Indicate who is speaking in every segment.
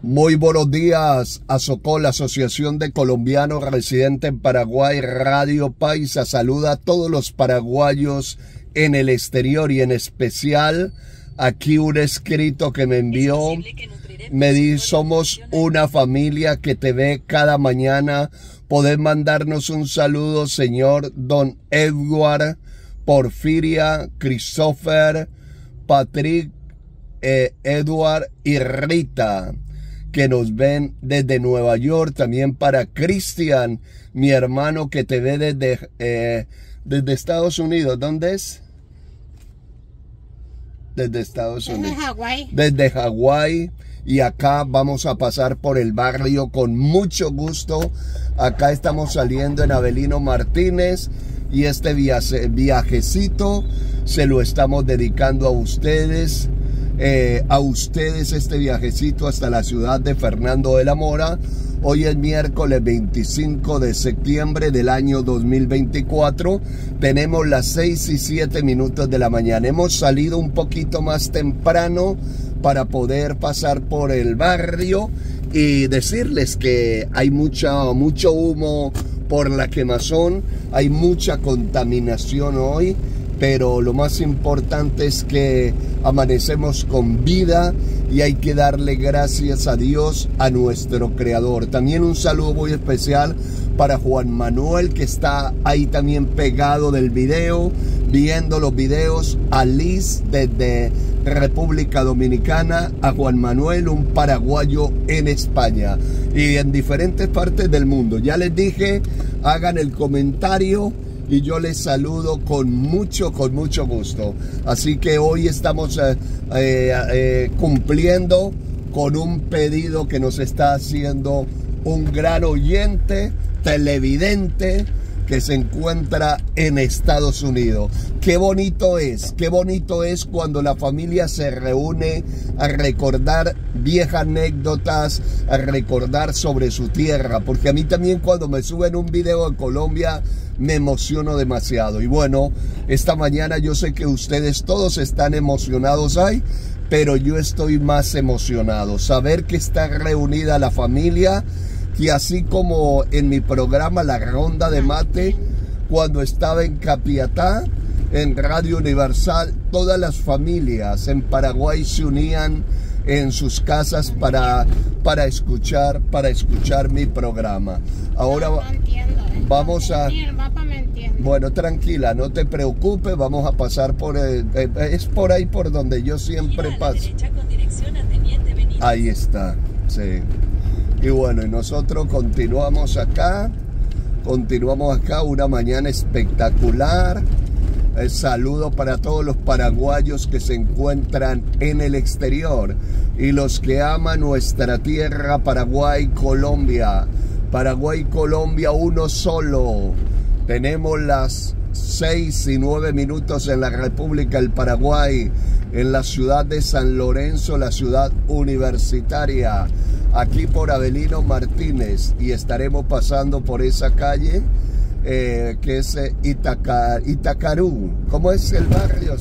Speaker 1: Muy buenos días, ASOCOL, Asociación de Colombianos Residentes en Paraguay, Radio Paisa. Saluda a todos los paraguayos en el exterior y en especial aquí un escrito que me envió. Me dice, somos una familia que te ve cada mañana. Podés mandarnos un saludo, señor Don Edward, Porfiria, Christopher, Patrick, Edward y Rita, que nos ven desde Nueva York. También para Cristian, mi hermano, que te ve desde Estados Unidos. ¿Dónde es? Desde Estados Unidos.
Speaker 2: Desde Hawái.
Speaker 1: Desde Hawái. Y acá vamos a pasar por el barrio con mucho gusto. Acá estamos saliendo en Avelino Martínez. Y este viajecito se lo estamos dedicando a ustedes. Este viajecito hasta la ciudad de Fernando de la Mora. Hoy es miércoles 25 de septiembre del año 2024. Tenemos las 6:07 de la mañana. Hemos salido un poquito más temprano para poder pasar por el barrio y decirles que hay mucho humo por la quemazón. Hay mucha contaminación hoy. Pero lo más importante es que amanecemos con vida y hay que darle gracias a Dios, a nuestro Creador. También un saludo muy especial para Juan Manuel, que está ahí también pegado del video, viendo los videos. A Liz desde República Dominicana, a Juan Manuel, un paraguayo en España y en diferentes partes del mundo. Ya les dije, hagan el comentario y yo les saludo con mucho gusto. Así que hoy estamos cumpliendo con un pedido que nos está haciendo un gran oyente, televidente, que se encuentra en Estados Unidos. Qué bonito es cuando la familia se reúne a recordar viejas anécdotas, a recordar sobre su tierra, porque a mí también cuando me suben un video en Colombia me emociono demasiado. Y bueno, esta mañana yo sé que ustedes todos están emocionados ahí, pero yo estoy más emocionado. Saber que está reunida la familia, que así como en mi programa La Ronda de Mate, cuando estaba en Capiatá, en Radio Universal, todas las familias en Paraguay se unían en sus casas para escuchar mi programa. Ahora
Speaker 2: No entiendo,
Speaker 1: vamos a...
Speaker 2: Ni el mapa me entiende.
Speaker 1: Bueno, tranquila, no te preocupes, vamos a pasar por... es por ahí por donde yo siempre paso. Ahí está, sí. Y bueno, y nosotros continuamos acá, una mañana espectacular. Saludo para todos los paraguayos que se encuentran en el exterior y los que aman nuestra tierra, Paraguay, Colombia. Paraguay, Colombia, uno solo. Tenemos las 6:09 en la República del Paraguay, en la ciudad de San Lorenzo, la ciudad universitaria, aquí por Avelino Martínez, y estaremos pasando por esa calle que es Itacarú. ¿Cómo es el barrio?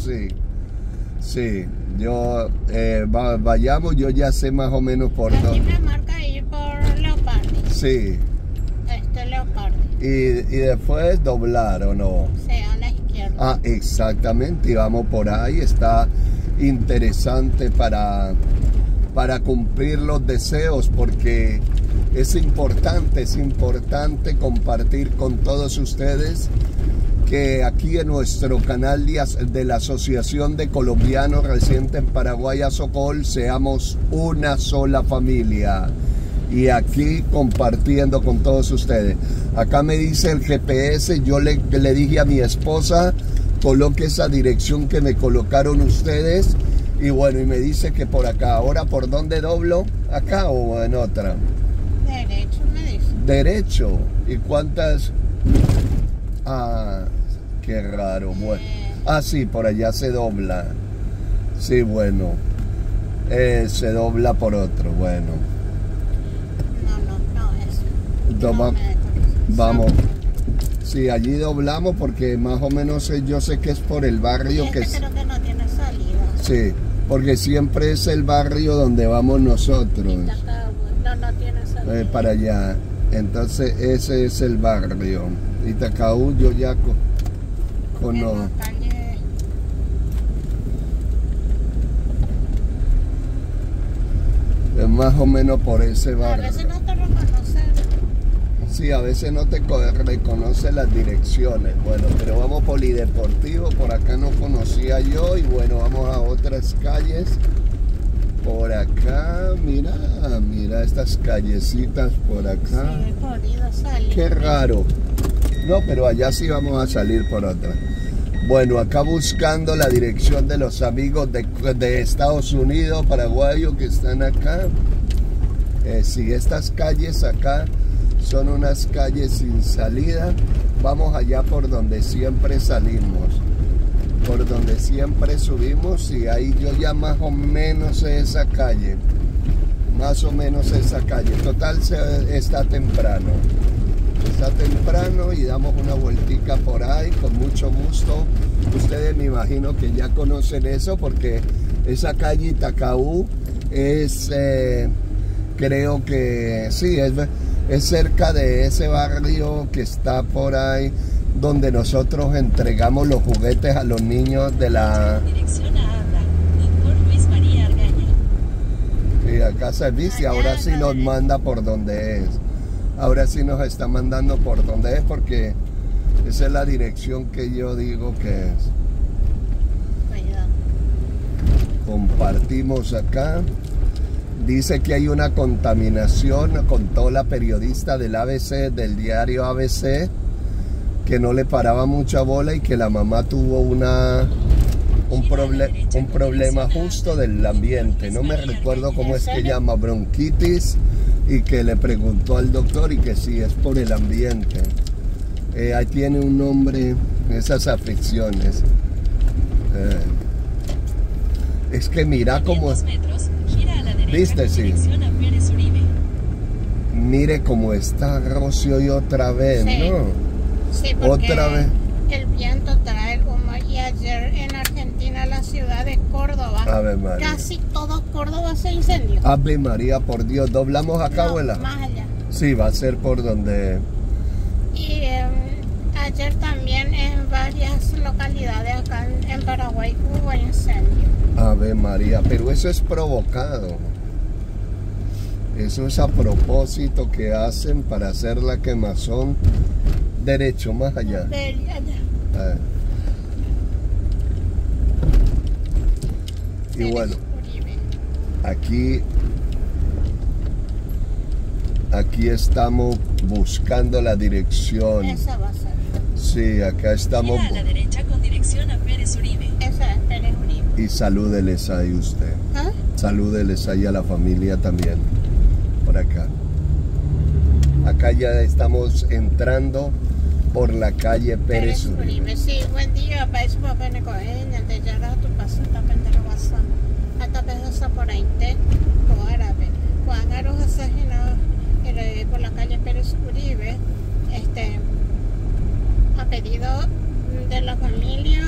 Speaker 1: Sí, yo vayamos, yo ya sé más o menos por dónde.
Speaker 2: Aquí me marca ir por Leopardi.
Speaker 1: Sí.
Speaker 2: Leopardi.
Speaker 1: Y después doblar, ¿o no?
Speaker 2: Sí, a la izquierda.
Speaker 1: Ah, exactamente, y vamos por ahí. Está interesante para cumplir los deseos, porque es importante compartir con todos ustedes que aquí en nuestro canal de la Asociación de Colombianos Residentes en Paraguay, ASOCOL, seamos una sola familia. Y aquí compartiendo con todos ustedes. Acá me dice el GPS, yo le dije a mi esposa, coloque esa dirección que me colocaron ustedes. Y bueno, y me dice que por acá. Ahora, ¿por dónde doblo? ¿Acá o en otra?
Speaker 2: Derecho, me dice.
Speaker 1: Derecho. ¿Y cuántas? Ah, qué raro. Bueno. Ah, sí, por allá se dobla. Sí, bueno. Se dobla por otro, bueno.
Speaker 2: No,
Speaker 1: Vamos. Sí, allí doblamos porque más o menos yo sé que es por el barrio que es.
Speaker 2: Creo que no tiene salida.
Speaker 1: Sí, porque siempre es el barrio donde vamos nosotros.
Speaker 2: no tiene salida.
Speaker 1: para allá. Entonces ese es el barrio. Itacaú yo ya
Speaker 2: En
Speaker 1: conozco.
Speaker 2: la calle,
Speaker 1: Es más o menos por ese
Speaker 2: a
Speaker 1: barrio.
Speaker 2: veces no te reconocen.
Speaker 1: Sí, a veces no te reconoce las direcciones. Bueno, pero vamos polideportivo, por acá no conocía yo y bueno, vamos a otras calles. Por acá, mira estas callecitas por acá.
Speaker 2: Sí, he podido salir.
Speaker 1: Qué raro. No, pero allá sí vamos a salir por otra. Bueno, acá buscando la dirección de los amigos de Estados Unidos, paraguayos que están acá. Si estas calles acá son unas calles sin salida, vamos allá por donde siempre salimos, por donde siempre subimos y ahí yo ya más o menos sé esa calle, más o menos esa calle. Total está temprano y damos una vueltica por ahí con mucho gusto. Ustedes me imagino que ya conocen eso porque esa calle Itacaú es, creo que sí, es cerca de ese barrio que está por ahí donde nosotros entregamos los juguetes a los niños de la...
Speaker 3: Dirección a Abra, Doctor Luis María Argaña.
Speaker 1: Y acá servicio, ahora sí nos manda por donde es. Ahora sí nos está mandando por donde es porque esa es la dirección que yo digo que es.
Speaker 2: Cuidado.
Speaker 1: Compartimos acá. Dice que hay una contaminación, contó la periodista del ABC, del diario ABC, que no le paraba mucha bola y que la mamá tuvo un problema justo del ambiente. No me recuerdo cómo es que llama, bronquitis, y que le preguntó al doctor y que sí, es por el ambiente. Ahí tiene un nombre, esas afecciones. Es que mira cómo... ¿Viste? Sí. Mire cómo está Rocío y otra vez,
Speaker 2: Sí.
Speaker 1: ¿no?
Speaker 2: Sí, porque
Speaker 1: Otra vez.
Speaker 2: el viento trae el humo y ayer en Argentina, la ciudad de Córdoba,
Speaker 1: Ave María.
Speaker 2: casi todo Córdoba se incendió.
Speaker 1: Ave María, por Dios, ¿doblamos acá,
Speaker 2: No,
Speaker 1: abuela?
Speaker 2: más allá.
Speaker 1: Sí, va a ser por donde...
Speaker 2: Y ayer también en varias localidades acá en Paraguay hubo incendio.
Speaker 1: Ave María, pero eso es provocado. Eso es a propósito que hacen para hacer la quemazón derecho, más allá. Ah. Y bueno, aquí estamos buscando la dirección.
Speaker 2: Esa va a ser.
Speaker 1: Sí, acá estamos.
Speaker 3: Gira a la derecha con dirección a Pérez Uribe.
Speaker 2: Esa es Pérez Uribe.
Speaker 1: Y salúdeles ahí usted.
Speaker 2: ¿Ah?
Speaker 1: Salúdeles ahí a la familia también. Por acá. Acá ya estamos entrando por la calle Pérez Uribe.
Speaker 2: Sí, buen día. País papene coeña, te llama tu paso, tapendero WhatsApp. Hasta pedazo por ahí, te, o árabe. Juan Aros asesinado por la calle Pérez Uribe, a pedido de la familia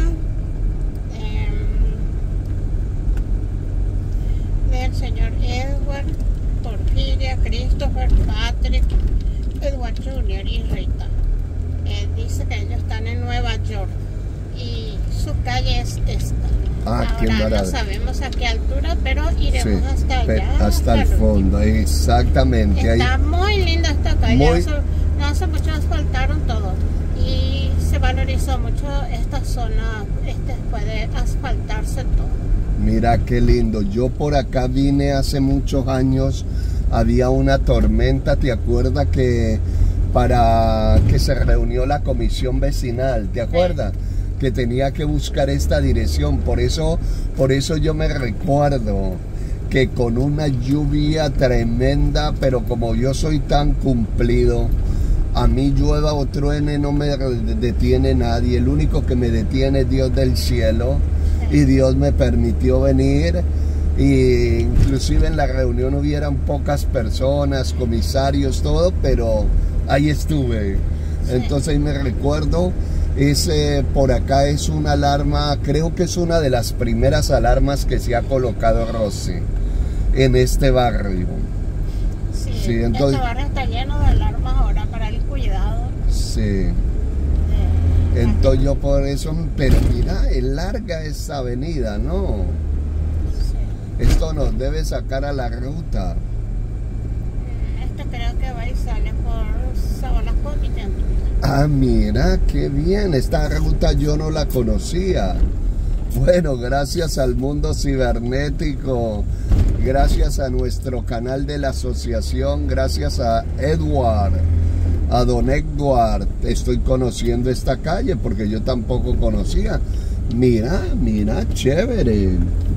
Speaker 2: del señor Edward, Porfiria, Christopher, Patrick, Edward Jr. y Rita. Dice que ellos están en Nueva York y su calle es esta.
Speaker 1: Ah, qué
Speaker 2: Ahora no
Speaker 1: maravilla.
Speaker 2: sabemos a qué altura, pero iremos
Speaker 1: Sí,
Speaker 2: hasta allá.
Speaker 1: hasta el fondo, exactamente.
Speaker 2: Está
Speaker 1: Ahí,
Speaker 2: muy linda esta calle.
Speaker 1: Muy-
Speaker 2: No hace mucho asfaltaron todo y se valorizó mucho esta zona. Puede asfaltarse todo.
Speaker 1: mira qué lindo. Yo por acá vine hace muchos años. Había una tormenta, ¿te acuerdas que para que se reunió la comisión vecinal? ¿Te acuerdas? Que tenía que buscar esta dirección. Por eso yo me recuerdo que con una lluvia tremenda, pero como yo soy tan cumplido, a mí llueva o truene no me detiene nadie. El único que me detiene es Dios del cielo. Y Dios me permitió venir. Y inclusive en la reunión hubieran pocas personas, comisarios, todo, pero ahí estuve. Entonces me recuerdo, por acá es una alarma, creo que es una de las primeras alarmas que se ha colocado Rosy en este barrio.
Speaker 2: Sí,
Speaker 1: Sí, entonces...
Speaker 2: Este barrio está lleno de alarmas ahora para el cuidado.
Speaker 1: Sí. Entonces yo por eso... Pero mira, es larga esa avenida, ¿no?
Speaker 2: Sí.
Speaker 1: Esto nos debe sacar a la ruta.
Speaker 2: Este creo que va y sale por Sabalasco y Tentuta.
Speaker 1: Ah, mira, qué bien. Esta ruta yo no la conocía. Bueno, gracias al mundo cibernético, gracias a nuestro canal de la asociación, gracias a Edward, a don Edward, estoy conociendo esta calle porque yo tampoco conocía. Mira, mira, chévere.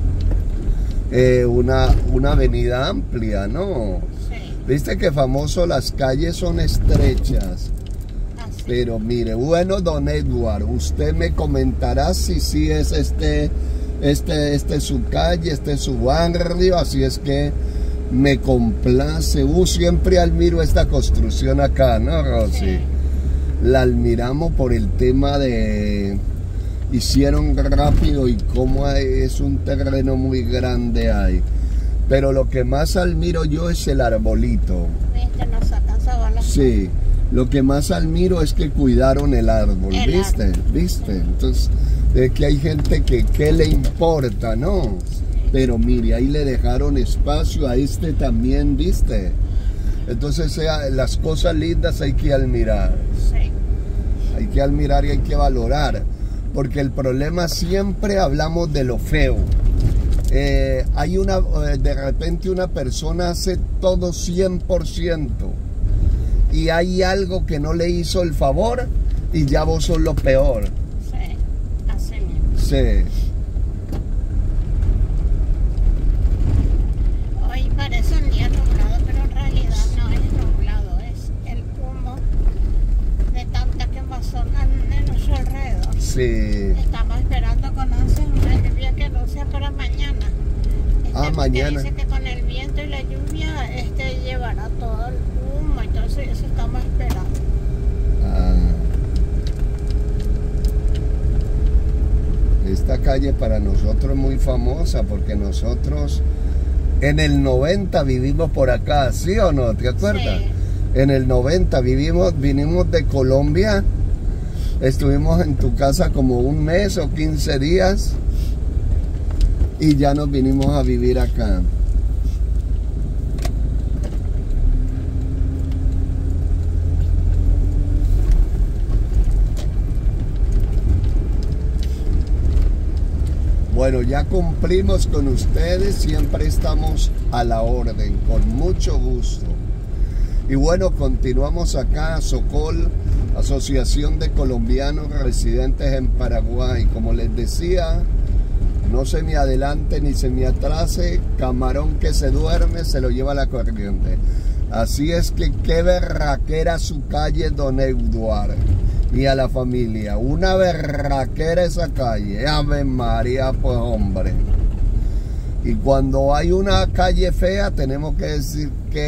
Speaker 1: Una avenida amplia, ¿no?
Speaker 2: Sí.
Speaker 1: Viste que famoso las calles son estrechas.
Speaker 2: Así.
Speaker 1: Pero mire, bueno, don Edward, usted me comentará si sí es este es su calle, este es su barrio, así es que me complace. Siempre admiro esta construcción acá, ¿no, Rosy?
Speaker 2: Sí.
Speaker 1: La admiramos por el tema de... Hicieron rápido y cómo es un terreno muy grande ahí. Pero lo que más admiro yo es el arbolito.
Speaker 2: Viste, nos sacan Sabalasco.
Speaker 1: Sí, lo que más admiro es que cuidaron el árbol, ¿viste? ¿Viste? Entonces, es que hay gente que ¿qué le importa, no? Pero mire, ahí le dejaron espacio a este también, ¿viste? Entonces, las cosas lindas hay que admirar.
Speaker 2: Sí.
Speaker 1: Hay que admirar y hay que valorar. Porque el problema siempre hablamos de lo feo. Hay de repente una persona hace todo 100%. Y hay algo que no le hizo el favor y ya vos sos lo peor.
Speaker 2: Sí, así mismo.
Speaker 1: Sí.
Speaker 2: Hoy parece un día nublado, pero en realidad no es nublado, es el humo de tanta quemazón en nuestro alrededor.
Speaker 1: Sí.
Speaker 2: Estamos esperando con ansias una lluvia que anuncia para mañana.
Speaker 1: Ah,
Speaker 2: porque
Speaker 1: mañana.
Speaker 2: dice que con el viento y la lluvia llevará todo el humo, entonces eso estamos esperando.
Speaker 1: Ah. Esta calle para nosotros es muy famosa porque nosotros en el 90 vivimos por acá, ¿sí o no? ¿Te acuerdas?
Speaker 2: Sí.
Speaker 1: En el 90 vinimos de Colombia, estuvimos en tu casa como un mes o 15 días y ya nos vinimos a vivir acá. Bueno, ya cumplimos con ustedes, siempre estamos a la orden, con mucho gusto. Y bueno, continuamos acá, Socol, Asociación de Colombianos Residentes en Paraguay. Como les decía, no se me adelante ni se me atrase, camarón que se duerme se lo lleva la corriente. Así es que qué berraquera su calle, don Eduardo. Y a la familia, una berraquera esa calle, Ave María, pues hombre. Y cuando hay una calle fea, tenemos que decir qué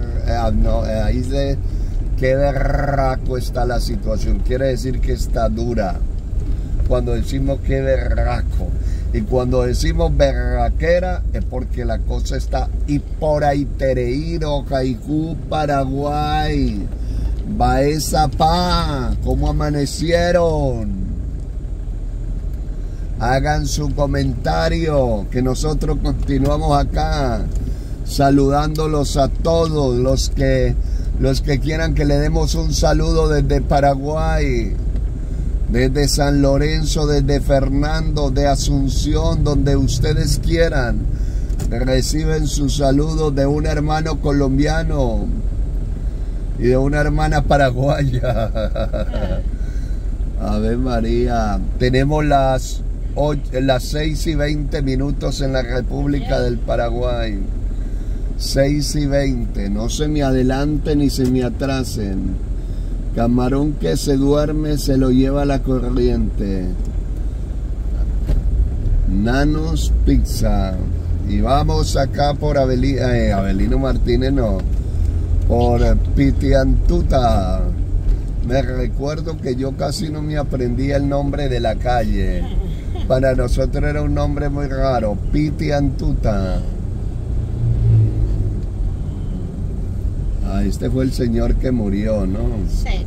Speaker 1: berraco está la situación. Quiere decir que está dura. Cuando decimos qué berraco. Y cuando decimos berraquera, es porque la cosa está y por ahí Tereiro, Caicú, Paraguay. Baeza pa, ¿cómo amanecieron? Hagan su comentario, que nosotros continuamos acá saludándolos a todos los que quieran que le demos un saludo desde Paraguay, desde San Lorenzo, desde Fernando, de Asunción, donde ustedes quieran. Reciben su saludo de un hermano colombiano y de una hermana paraguaya. Ave María. Tenemos las 6:20 en la República del Paraguay. 6:20. No se me adelanten ni se me atrasen. Camarón que se duerme se lo lleva la corriente. Nanos Pizza. Y vamos acá por Avelino Martínez, no. Por Pitiantuta. Me recuerdo que yo casi no me aprendía el nombre de la calle. Para nosotros era un nombre muy raro. Pitiantuta. Ah, este fue el señor que murió, ¿no?
Speaker 2: Sí.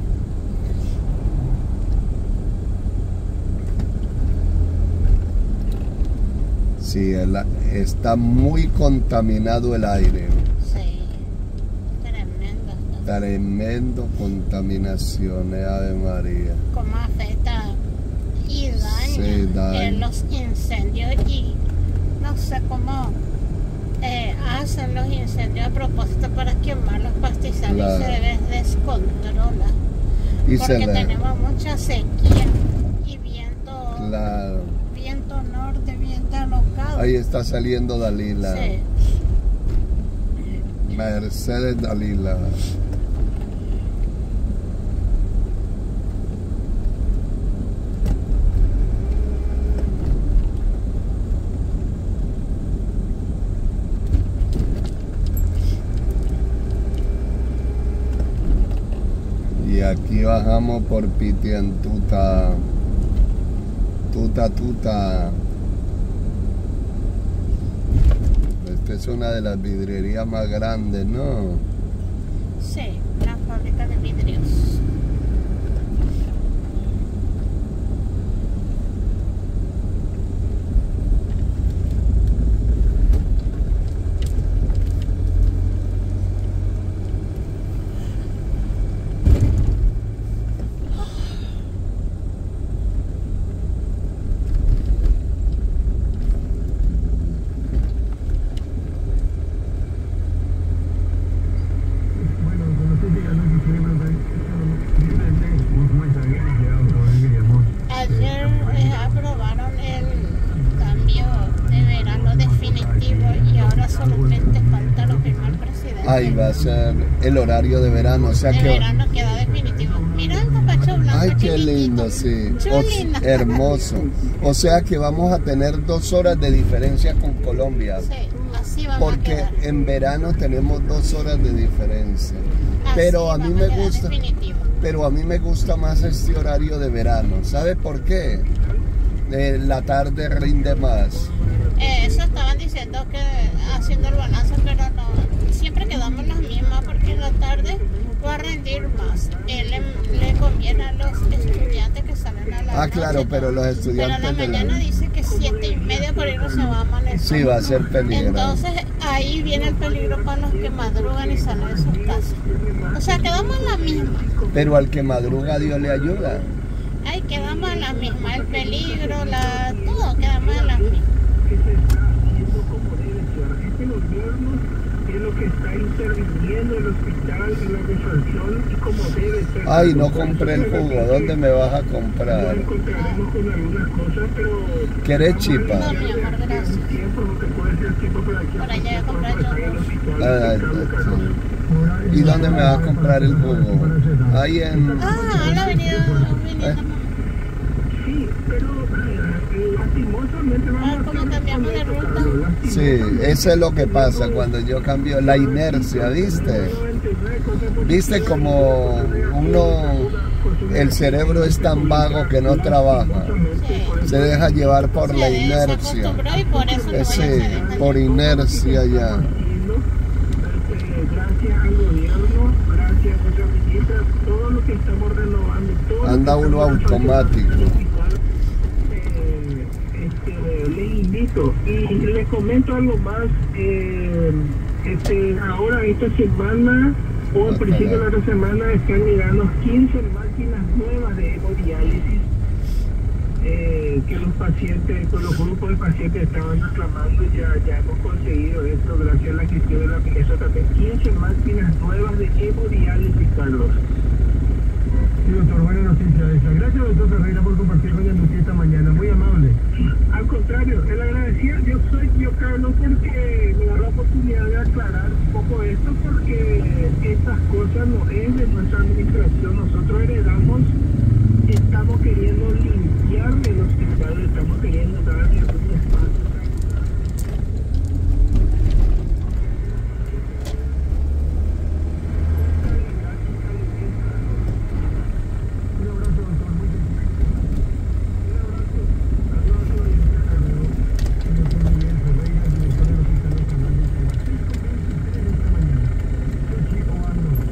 Speaker 1: Sí, está muy contaminado el aire.
Speaker 2: Sí. Tremendo.
Speaker 1: Tremendo contaminación, Ave María.
Speaker 2: Cómo afecta y daña,
Speaker 1: Sí, daña.
Speaker 2: Los incendios y no sé cómo hacen los incendios a propósito para quemar los pastizales.
Speaker 1: Claro.
Speaker 2: Se descontrola
Speaker 1: Y
Speaker 2: porque tenemos mucha sequía y viento,
Speaker 1: Claro.
Speaker 2: viento norte, viento alocado.
Speaker 1: Ahí está saliendo Dalila.
Speaker 2: Sí.
Speaker 1: Mercedes Dalila. Y aquí bajamos por Pitiantuta. Tuta. Esta es una de las vidrierías más grandes, ¿no?
Speaker 2: Sí, la fábrica de vidrios. Ayer aprobaron el cambio de verano definitivo y ahora solamente falta lo firmó el presidente.
Speaker 1: Ahí va a ser el horario de verano, o sea
Speaker 2: de
Speaker 1: que...
Speaker 2: verano queda definitivo. Mira el capacho blanco.
Speaker 1: Ay, qué
Speaker 2: chiquitito.
Speaker 1: lindo, sí.
Speaker 2: Chulina.
Speaker 1: Hermoso. O sea que vamos a tener 2 horas de diferencia con Colombia.
Speaker 2: Sí, así vamos a
Speaker 1: Porque
Speaker 2: quedar.
Speaker 1: en verano tenemos 2 horas de diferencia.
Speaker 2: Así
Speaker 1: Pero a mí
Speaker 2: vamos
Speaker 1: me
Speaker 2: quedar
Speaker 1: gusta.
Speaker 2: definitivo.
Speaker 1: Pero a mí me gusta más este horario de verano. ¿Sabe por qué? La tarde rinde más.
Speaker 2: Eso estaban diciendo que haciendo el balance, pero no, siempre quedamos las mismas porque en la tarde va a rendir más. Le conviene a los estudiantes que salen a la noche,
Speaker 1: Claro, pero los estudiantes
Speaker 2: pero a la
Speaker 1: de la-
Speaker 2: mañana dice que 7:30 por ahí no se va a amanecer.
Speaker 1: Sí, va a ser peligro.
Speaker 2: Entonces ahí viene el peligro para los que madrugan y salen de sus casas. O sea, quedamos en la misma.
Speaker 1: Pero al que madruga Dios le ayuda.
Speaker 2: Ahí quedamos en la misma. El peligro, todo quedamos en la misma.
Speaker 4: Que se está haciendo como debe ser. Este gobierno es lo que está interviniendo el hospital en la resolción y como debe ser.
Speaker 1: Ay, no compré el jugo. ¿Dónde me vas a
Speaker 4: Nos
Speaker 1: comprar?
Speaker 4: encontraremos con algunas cosas, pero...
Speaker 1: ¿Querés chipa?
Speaker 2: No, mi amor, gracias.
Speaker 4: Tiempo, lo que puede ser tiempo para aquí.
Speaker 2: Por allá voy a comprar yo.
Speaker 1: Sí. ¿Y dónde me vas a comprar el jugo? Ahí en...
Speaker 2: La avenida
Speaker 4: Sí, pero lastimosamente vamos
Speaker 2: como cambiamos de ruta.
Speaker 1: Sí, eso es lo que pasa cuando yo cambio la inercia, ¿viste? ¿Viste como el cerebro es tan vago que no trabaja?
Speaker 2: Sí.
Speaker 1: Se deja llevar por la
Speaker 2: Se
Speaker 1: inercia.
Speaker 2: acostumbró y por eso no
Speaker 1: Sí,
Speaker 2: se deja.
Speaker 1: por inercia ya.
Speaker 4: gracias al gobierno, gracias a nuestra ministra, todo lo que estamos renovando, todo
Speaker 1: Anda
Speaker 4: lo que
Speaker 1: uno
Speaker 4: estamos
Speaker 1: automático.
Speaker 4: les invito y les comento algo más. Ahora esta semana o al principio de la otra semana están llegando 15 máquinas nuevas de hemodiálisis que los pacientes, con los grupos de pacientes estaban reclamando. Ya hemos conseguido esto gracias a la gestión de la ministra también. 15 máquinas nuevas de hemodiálisis, Carlos.
Speaker 5: Sí, doctor, buena noticia esa. Gracias, doctor Ferreira, por compartir con el esta mañana. Muy amable.
Speaker 4: Al contrario, el agradecido yo Carlos, porque me da la oportunidad de aclarar un poco esto, porque estas cosas no es de nuestra administración. Nosotros heredamos, estamos queriendo limpiar el hospital, estamos queriendo darle un espacio.
Speaker 5: Un abrazo, doctor. Muy bien. Un abrazo. Saludos a el doctor Miguel Ferreira, director del Hospital Nacional de Esteban. 6:23 esta mañana. Soy Chico Ando.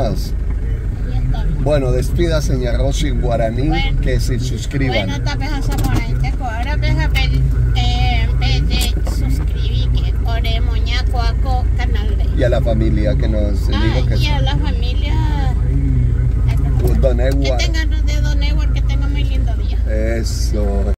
Speaker 1: más.
Speaker 2: Ahí estamos.
Speaker 1: Bueno, despida señor Rosy en guaraní,
Speaker 2: Bueno.
Speaker 1: que se suscriban.
Speaker 2: Bueno, tapes a Zamora, ahora ves a ver, en vez de suscribir, que ore moñacoaco canal de.
Speaker 1: Y a la familia que nos dijo que
Speaker 2: Y a la familia,
Speaker 1: Don
Speaker 2: que
Speaker 1: Edward.
Speaker 2: tengan de Don Edward, que tengan muy lindo día.
Speaker 1: Eso.